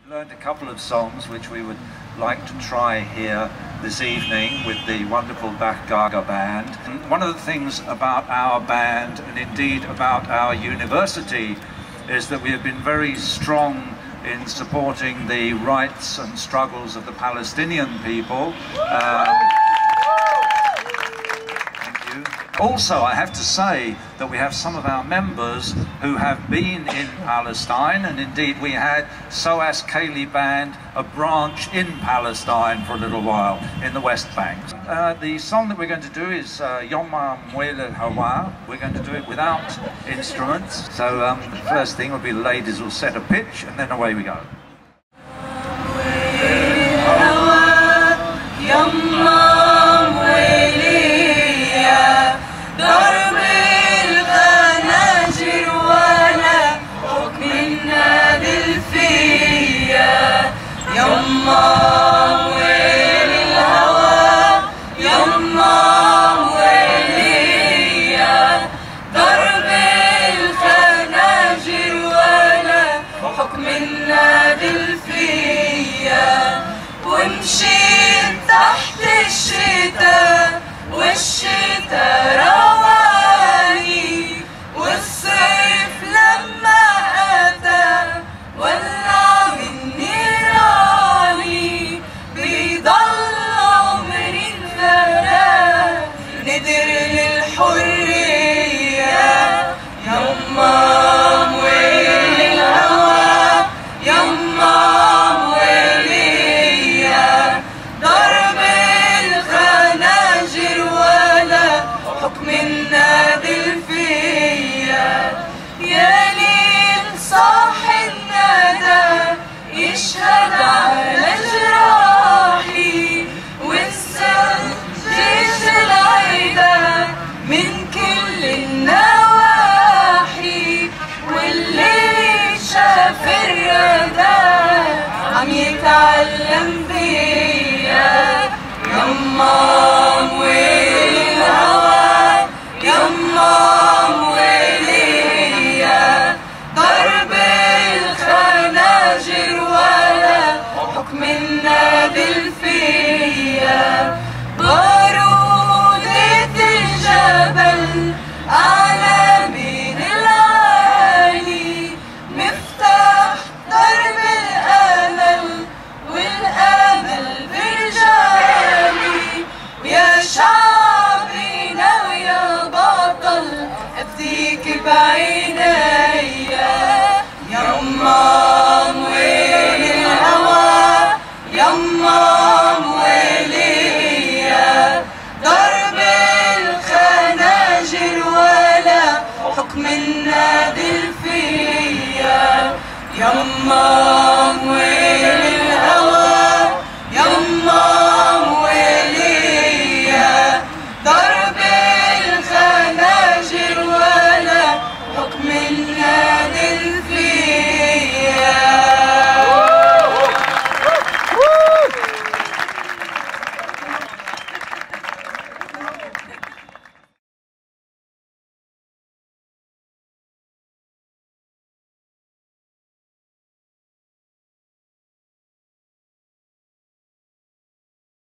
Learned a couple of songs which we would like to try here this evening with the wonderful Bahgaga Band. And one of the things about our band, and indeed about our university, is that we have been very strong in supporting the rights and struggles of the Palestinian people. Thank you. Also, I have to say that we have some of our members who have been in Palestine, and indeed we had SOAS Ceilidh Band, a branch in Palestine for a little while in the West Bank. The song that we're going to do is Yemma, mweyl, al-hawa. We're going to do it without instruments. So the first thing will be the ladies will set a pitch, and then away we go. Darb al-khanajir wala hukmina dilfiya Yemma mweyl al-hawa Yemma mweyliya Darb al-khanajir wala hukmina dilfiya ومشيت تحت الشتاء والشتاء رواني والصيف لما أتى ولع من نيراني بيضل عمري الفراق ندر للحرية يما mweyl الهوى يما mweyliya ضرب الخناجر ولا حكم النادل فيا يا ليل صاح الندى يشهد على جراحي والسد جيش العيدة من كل النواحي واللي شاف الردى عم يتعلم بيا يما mweyl الهوى يما mweyliya ضرب الخناجر ولا حكم النادل فيا بارودة الجبل أعلى من العالي مفتاح درب الأمل والأمل برجالي يا شعبنا ويا بطل أفديك بعينيا يما mweyl الهوى يما mweyliya ضرب الخناجر ولا حكم النادل فيا يما